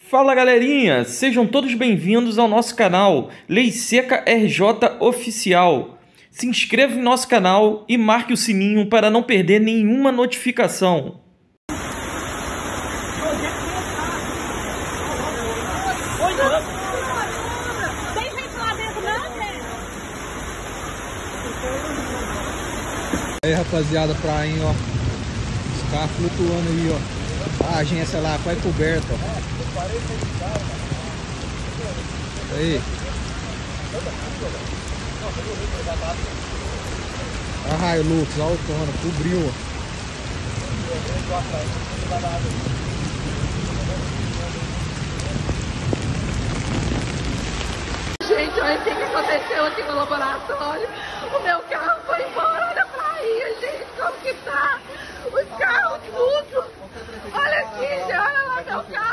Fala galerinha, sejam todos bem-vindos ao nosso canal Lei Seca RJ Oficial. Se inscreva em nosso canal e marque o sininho para não perder nenhuma notificação. Tem gente lá dentro não, né? Aí rapaziada, prainha, ó. Os carros flutuando aí, ó. A agência lá, quase coberta, ó. Aí. A Hilux, autona, cobriu, ó. Gente, olha o que aconteceu aqui no laboratório. O meu carro foi embora, olha pra aí, gente, como que tá? Os carros tudo. Olha aqui, olha lá meu carro.